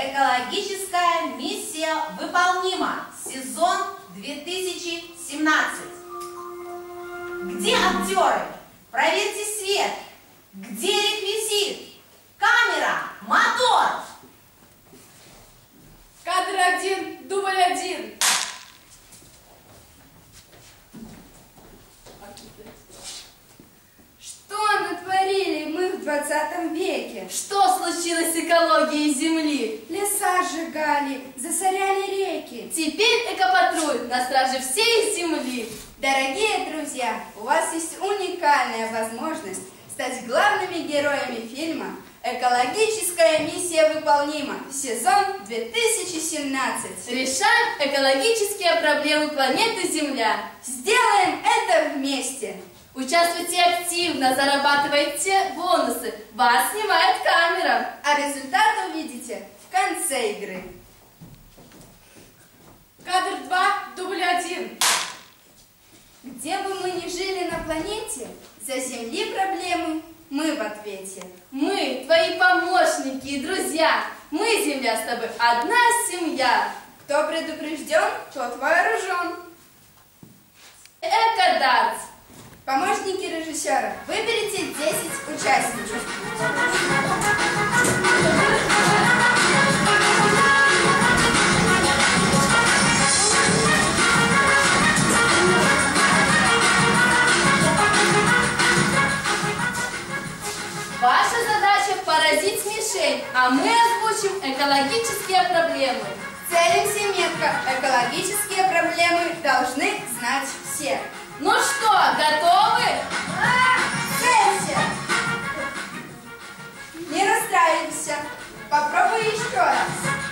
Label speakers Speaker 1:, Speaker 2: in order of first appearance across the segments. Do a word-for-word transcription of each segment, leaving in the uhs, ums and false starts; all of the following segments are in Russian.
Speaker 1: Экологическая миссия выполнима. Сезон две тысячи семнадцать. Где актеры? Проверьте свет. Где реквизит? Камера, мотор.
Speaker 2: Кадр один, дубль один.
Speaker 3: Что натворили мы в двадцатом веке?
Speaker 2: Что случилось с экологией Земли?
Speaker 3: Леса сжигали, засоряли реки.
Speaker 2: Теперь экопатруль на страже всей Земли.
Speaker 3: Дорогие друзья, у вас есть уникальная возможность стать главными героями фильма «Экологическая миссия выполнима». Сезон две тысячи семнадцать.
Speaker 2: Решаем экологические проблемы планеты Земля.
Speaker 3: Сделаем это вместе.
Speaker 2: Участвуйте активно, зарабатывайте бонусы. Вас снимает камера.
Speaker 3: А результат увидите в конце игры.
Speaker 2: Кадр два, дубль один.
Speaker 3: Где бы мы ни жили на планете, за Земли проблемы мы в ответе.
Speaker 2: Мы твои помощники и друзья. Мы, Земля, с тобой одна семья.
Speaker 3: Кто предупрежден, тот вооружен.
Speaker 2: Экодартс.
Speaker 3: Помощники режиссера, выберите десять участников.
Speaker 2: Ваша задача поразить мишень, а мы озвучим экологические проблемы.
Speaker 3: Целимся метко. Экологические проблемы должны знать все.
Speaker 2: Ну что, готовы?
Speaker 3: А, целься! Не расстраивайся. Попробуй еще раз.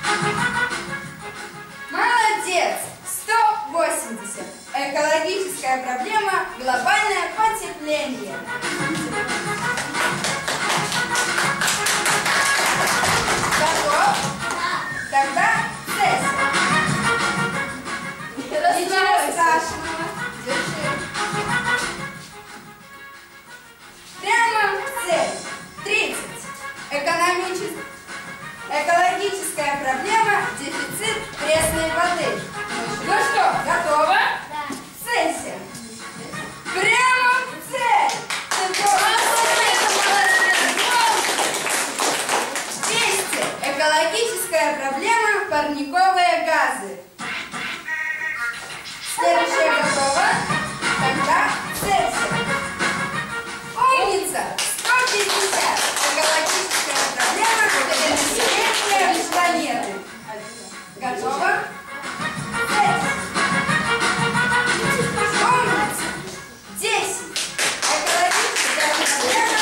Speaker 3: Молодец! сто восемьдесят. Экологическая проблема – глобальное потепление. Готов? Тогда целься. Ничего страшного. Держи. Прямо в цель. тридцать. Экономическая, экологическая проблема – дефицит пресной воды. Ну что, готово? Да. Целься. Прямо в цель. двести. Экологическая проблема – парниковые газы. Следующее готово. Тогда целься. Умница! сто пятьдесят. Экологическая проблема – перенаселение планеты. Готово? Целься. Умница! десять. Экологическая проблема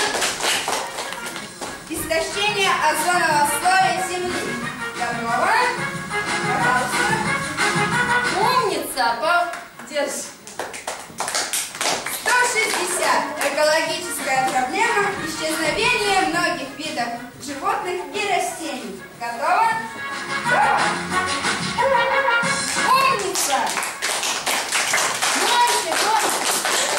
Speaker 3: – истощение озонового слоя Земли. Готово? Пожалуйста.
Speaker 2: Умница! Держи.
Speaker 3: сто шестьдесят. Экологическая проблема – исчезновение многих видов животных и растений. Готово? Готово. Умница! Больше, больше.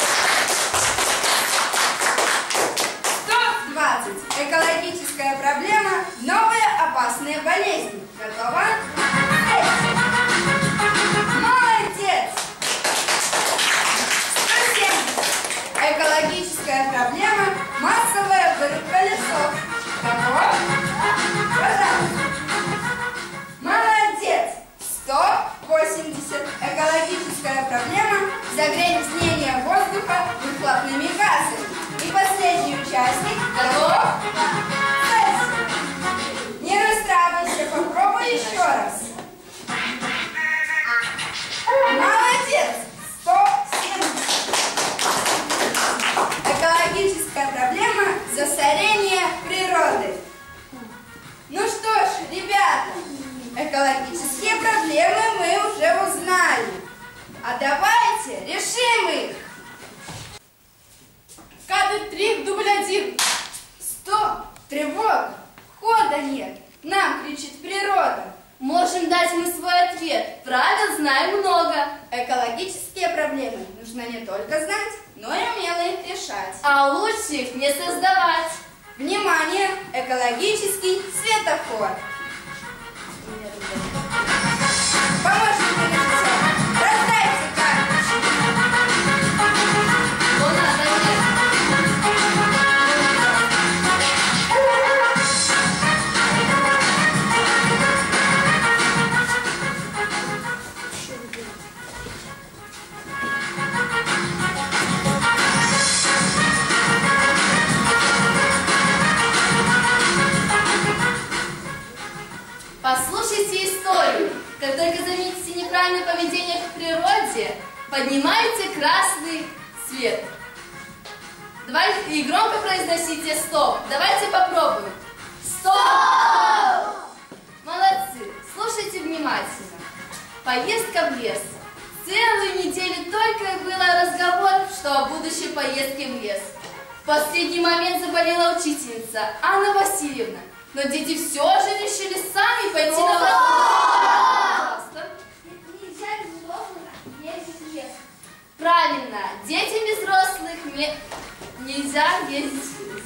Speaker 3: сто двадцать. Экологическая проблема – новые опасные болезни. Готово? Молодец! сто семьдесят. Экологическая проблема – массовая вырубка лесов. Готово? Пожалуйста. Молодец! сто восемьдесят. Экологическая проблема – загрязнение воздуха выхлопными газами. И последний участник. Готов? Не расстраивайся, попробуй еще раз. Молодец! сто семьдесят. Экологическая проблема – засорение природы. Ну что ж, ребята, экологические проблемы мы уже узнали. А давайте решим их.
Speaker 2: Кадр три, дубль один.
Speaker 3: Стоп! Тревога! Хода нет! Нам кричит природа.
Speaker 2: Можем дать мы свой ответ. Правил знаем много.
Speaker 3: Экологические проблемы нужно не только знать, но и умело их решать.
Speaker 2: А лучше их не создавать.
Speaker 3: Внимание! Экологический светофор. Помощник режиссера, раздайте карточки.
Speaker 2: Что надо, нет? Послушайте историю. Как только заметите неправильное поведение в природе, поднимайте красный свет. Давайте и громко произносите «стоп». Давайте попробуем. Стоп! Молодцы. Слушайте внимательно. Поездка в лес. Целую неделю только и было разговор, что о будущей поездке в лес. В последний момент заболела учительница Анна Васильевна. Но дети все же решили сами пойти на прогулку.
Speaker 4: Нельзя без взрослых ездить в лес.
Speaker 2: Правильно, детям без взрослых не... нельзя ездить в лес.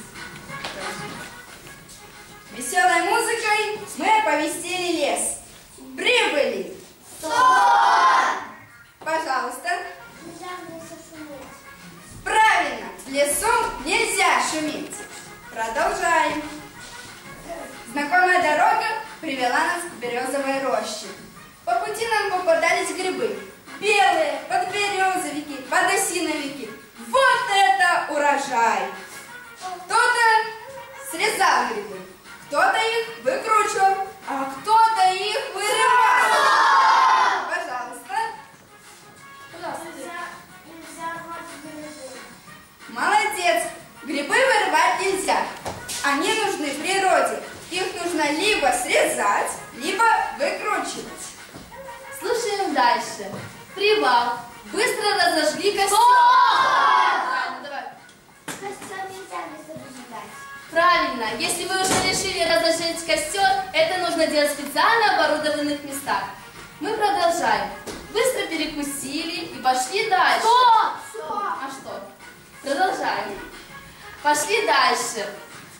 Speaker 3: Веселой музыкой мы оповестили лес. Прибыли!
Speaker 4: Стоп!
Speaker 3: Пожалуйста.
Speaker 4: Нельзя в лесу шуметь.
Speaker 3: Правильно, в лесу нельзя шуметь. Продолжаем. Знакомая дорога привела нас к березовой роще. По пути нам попадались грибы. Белые, подберезовики, подосиновики. Вот это урожай! Кто-то срезал грибы, кто-то их выкручивал, а кто-то их вырывал. Пожалуйста.
Speaker 4: Нельзя, нельзя рвать грибы.
Speaker 3: Молодец! Грибы вырывать нельзя. Они нужны природе. Их нужно либо срезать, либо выкручивать.
Speaker 2: Слушаем дальше. Привал. Быстро разожгли костер. Правильно, давай.
Speaker 4: Костер нельзя быстро разжигать.
Speaker 2: Правильно. Если вы уже решили разожечь костер, это нужно делать в специально оборудованных местах. Мы продолжаем. Быстро перекусили и пошли дальше.
Speaker 4: Стоп!
Speaker 2: А что? Продолжаем. Пошли дальше.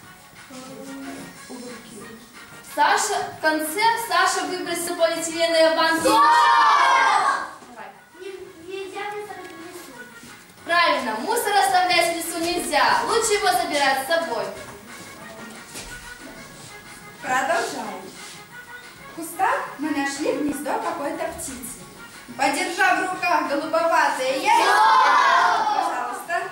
Speaker 2: Саша, в конце Саша выбросил полиэтиленовые банки. Давай.
Speaker 4: Нельзя быстро в лесу.
Speaker 2: Правильно, мусор оставлять в лесу нельзя. Лучше его забирать с собой.
Speaker 3: Продолжаем. В кустах мы нашли гнездо какой-то птицы. Подержав в руках голубоватые яйца, пожалуйста.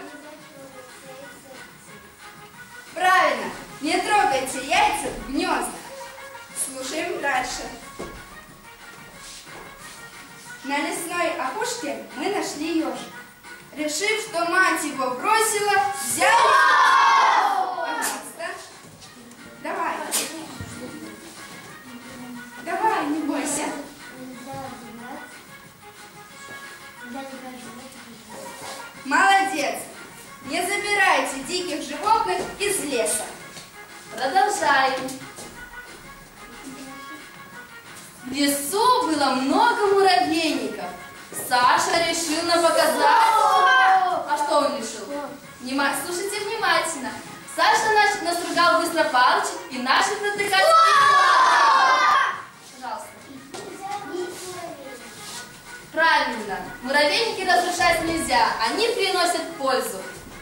Speaker 3: Правильно, не трогайте яйца в гнезда. Слушаем дальше. На лесной опушке мы нашли ежика. Решив, что мать его бросила, взяли... Пожалуйста. Давай. Давай, не бойся.
Speaker 4: Нельзя отжигать. Нельзя отжигать.
Speaker 3: Молодец. Не забирайте диких животных из леса.
Speaker 2: Продолжаем. В лесу было много муравейников. Саша решил нам показать. А что он решил? Внима... Слушайте внимательно. Саша наш настругал быстро палочек и начал протыкать. Пожалуйста.
Speaker 4: Нельзя бить муравейник.
Speaker 2: Правильно. Муравейники разрушать нельзя. Они приносят пользу.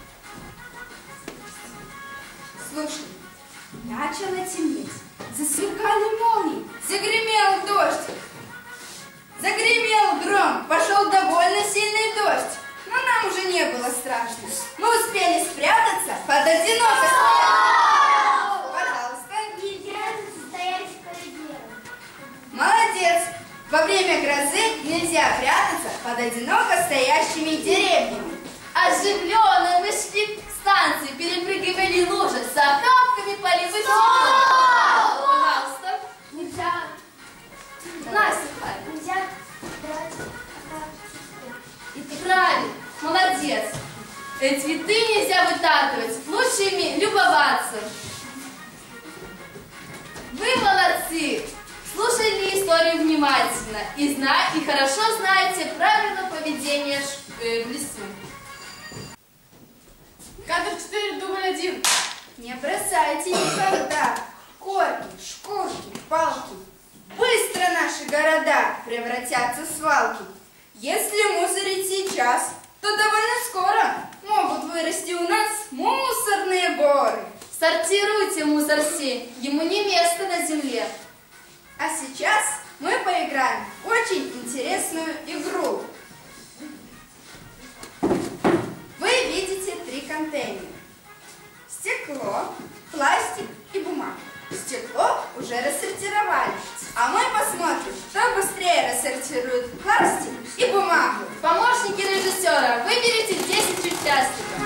Speaker 3: Слушай, начало темнеть. Засверкали молнии. Загремел дождь. Загремел гром. Пошел довольно сильный дождь. Но нам уже не было страшно. Мы успели спрятаться под одинокой стоянкой. Пожалуйста.
Speaker 4: Нельзя стоять в коридоре.
Speaker 3: Молодец. Во время грозы нельзя прятаться под одиноко стоящими деревьями.
Speaker 2: Оживленно мы шли к станции, перепрыгивали лужи, с охапками полевых цветов. Пожалуйста.
Speaker 4: Нельзя.
Speaker 2: Настя, правильно.
Speaker 4: Нельзя брать карточку.
Speaker 2: И правильно, молодец. Э, Цветы нельзя вытаптывать, лучше ими любоваться. Вы молодцы. Слушали историю внимательно и, зна и хорошо знаете правила поведения э, в лесу.
Speaker 5: Кадр четыре, дубль один.
Speaker 3: Не бросайте никогда корни, шкурки, палки. Быстро
Speaker 2: Мусорси, ему не место на земле.
Speaker 3: А сейчас мы поиграем в очень интересную игру. Вы видите три контейнера. Стекло, пластик и бумага. Стекло уже рассортировали, а мы посмотрим, кто быстрее рассортирует пластик и бумагу.
Speaker 2: Помощники режиссера, выберите десять участников.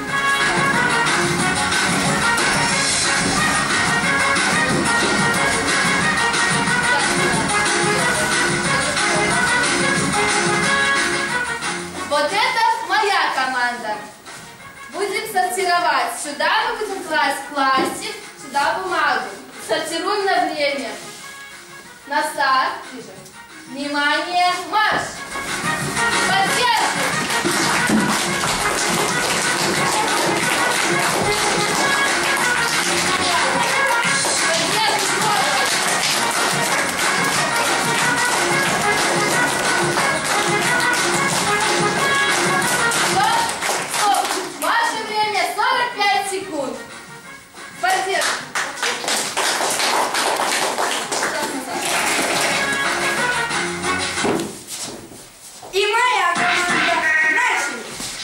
Speaker 2: Вот это моя команда. Будем сортировать. Сюда мы будем класть пластик, сюда бумагу. Сортируем на время. На старт. Внимание, марш! Поддерживай! Ваше время сорок пять секунд. Поддерживай.
Speaker 3: И моя команда. Начали.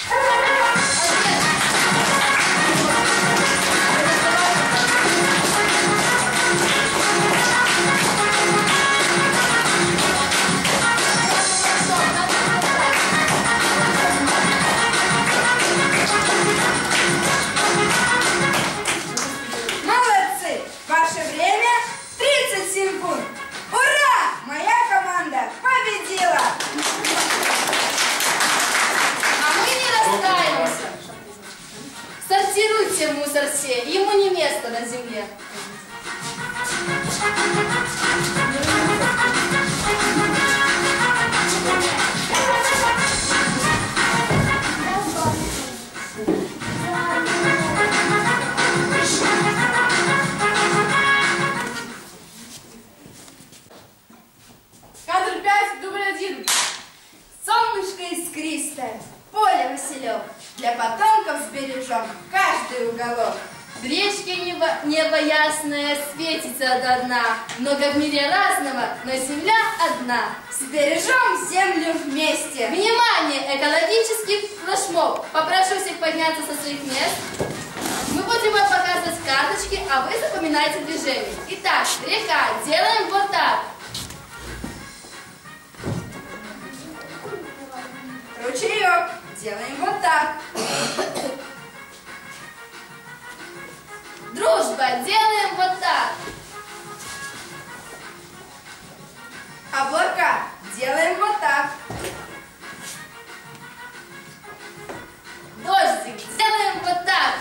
Speaker 3: Молодцы! Ваше время тридцать секунд. Ура! Моя команда победила!
Speaker 2: А мы не расстраиваемся. Сортируйте мусор все, ему не место на земле.
Speaker 5: Кадр пять, дубль один.
Speaker 3: Солнышко искристое, поле Василек. Для потомков сбережем каждый уголок.
Speaker 2: В речке небо, небо ясное светится до дна. Много в мире разного, но земля одна.
Speaker 3: Сбережем землю вместе.
Speaker 2: Внимание! Экологический флешмоб. Попрошу всех подняться со своих мест. Мы будем вам показывать карточки, а вы запоминаете движение. Итак, река. Делаем вот так.
Speaker 3: Ручеек. Делаем вот так.
Speaker 2: Дружба. Делаем вот так.
Speaker 3: Облака. Делаем вот так.
Speaker 2: Дождик. Делаем вот так.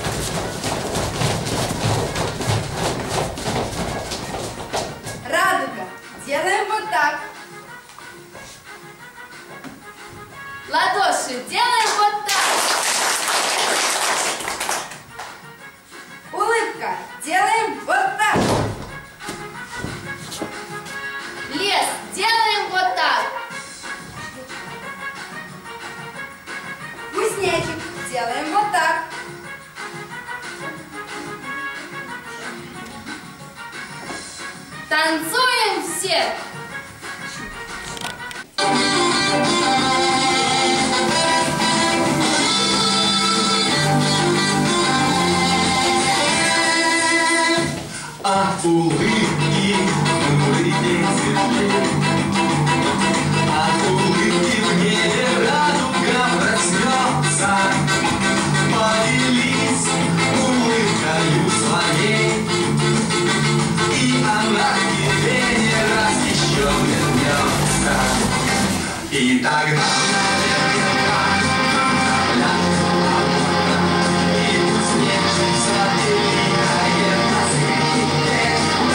Speaker 3: Радуга. Делаем вот так.
Speaker 2: Ладоши. Делаем вот так.
Speaker 3: Улыбка. Делаем вот так.
Speaker 2: Лес. Делаем вот так.
Speaker 3: Кузнечик. Делаем вот так.
Speaker 2: Танцуем все.
Speaker 6: От улыбки, улыбки светлей, от улыбки в небе радуга проснется. Поделись улыбкою своей, и она к тебе не раз еще вернется. И тогда, наверняка, заплатит облако, и кузнечик сотворит.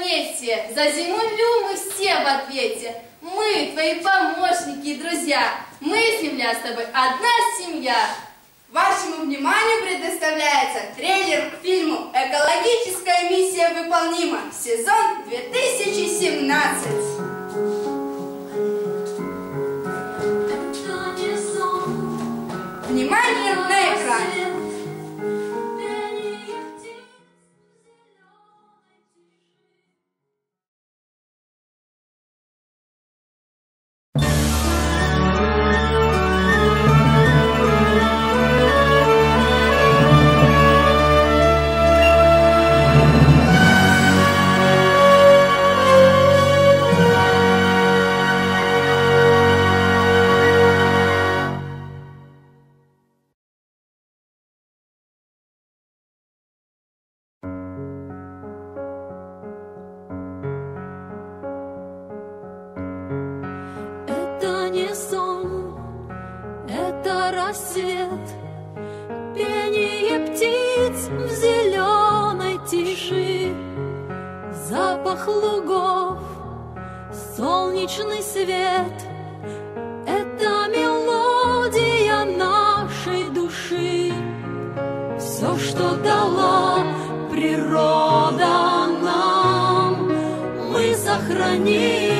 Speaker 2: замете, за землю мы все в ответе. Мы твои помощники и друзья, мы, земля, с тобой одна семья.
Speaker 3: Вашему вниманию предоставляется трейлер к фильму «Экологическая миссия выполнима», сезон две тысячи семнадцать. Внимание на экран!
Speaker 7: Рассвет, пение птиц в зеленой тиши, запах лугов, солнечный свет — это мелодия нашей души. Все, что дала природа нам, мы сохраним.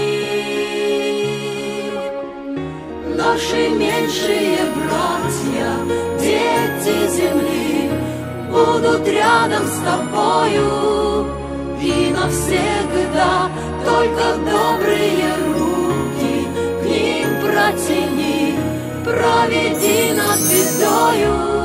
Speaker 7: Наши меньшие братья, дети земли, будут рядом с тобою и навсегда. Только добрые руки к ним протяни, проведи над бедою.